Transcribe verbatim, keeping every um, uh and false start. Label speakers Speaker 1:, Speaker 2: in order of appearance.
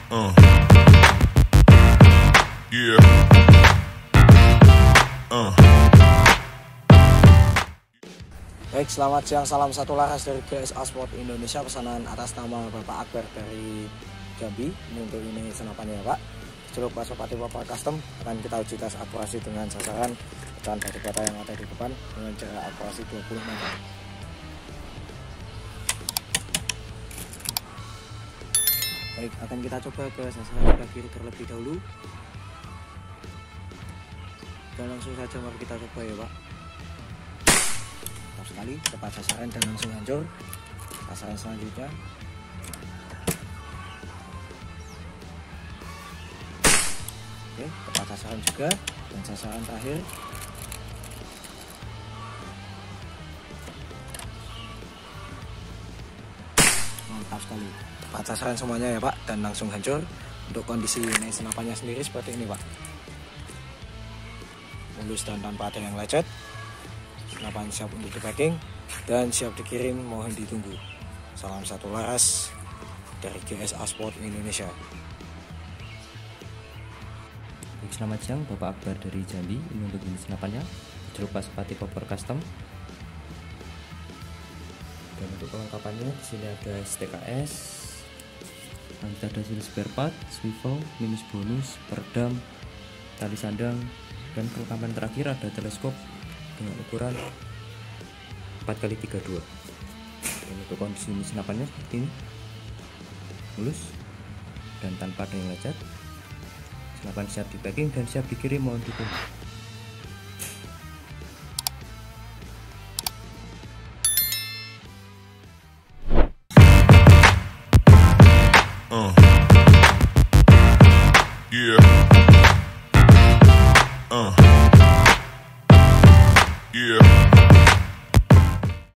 Speaker 1: Uh. Yeah. Uh.
Speaker 2: Baik, selamat siang, salam satu laras dari G S A Sport Indonesia. Pesanan atas nama Bapak Akbar dari Jambi. Ini untuk ini senapannya ya Pak. Jeruk Pasopati Bapak Custom akan kita uji tes akurasi dengan sasaran pecahan batu bata yang ada di depan dengan jarak akurasi dua puluh meter. Baik, akan kita coba ke sasaran sebelah kiri terlebih dahulu. Dan langsung saja mari kita coba ya Pak. Mantap sekali, tepat sasaran dan langsung hancur. Sasaran selanjutnya. Oke, tepat sasaran juga. Dan sasaran terakhir. Mantap sekali, tepat sasaran semuanya ya Pak, dan langsung hancur. Untuk kondisi ini senapannya sendiri seperti ini Pak, mulus dan tanpa ada yang lecet. Senapan siap untuk di packing dan siap dikirim, mohon ditunggu. Salam satu laras dari G S A Sport Indonesia.
Speaker 3: Selamat siang, Bapak Akbar dari Jambi. Ini untuk jenis senapannya Jeruk Pasopati Popor Custom. Dan untuk kelengkapannya di sini ada S T K S, nanti ada sini spare part, swivel, minus bonus, peredam, tali sandang, dan kelengkapan terakhir ada teleskop dengan ukuran empat kali tiga puluh dua. Dan untuk kondisi senapannya seperti ini, mulus dan tanpa ada yang lecet. Senapan siap di packing dan siap dikirim, mohon ditunggu.